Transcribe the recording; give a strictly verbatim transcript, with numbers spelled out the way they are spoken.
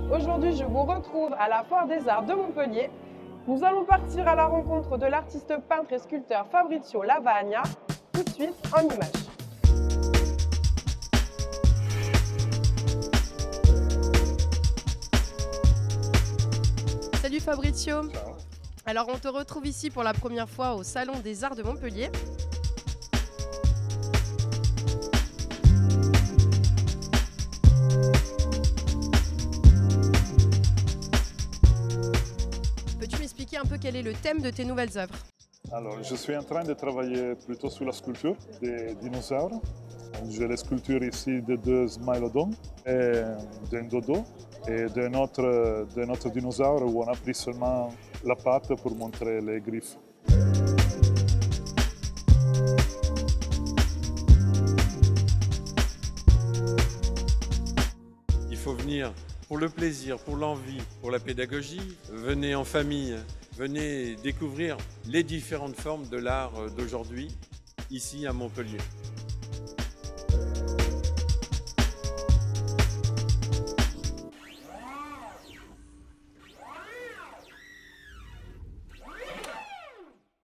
Aujourd'hui, je vous retrouve à la Foire des Arts de Montpellier. Nous allons partir à la rencontre de l'artiste peintre et sculpteur Fabrizio Lavagna, tout de suite en images. Salut Fabrizio. Ciao. Alors on te retrouve ici pour la première fois au Salon des Arts de Montpellier. Peux-tu m'expliquer un peu quel est le thème de tes nouvelles œuvres? Alors, je suis en train de travailler plutôt sur la sculpture des dinosaures. J'ai les sculptures ici de deux smilodons et d'un dodo et d'un autre, d'un autre dinosaure où on a pris seulement la patte pour montrer les griffes. Il faut venir pour le plaisir, pour l'envie, pour la pédagogie. Venez en famille, venez découvrir les différentes formes de l'art d'aujourd'hui, ici à Montpellier.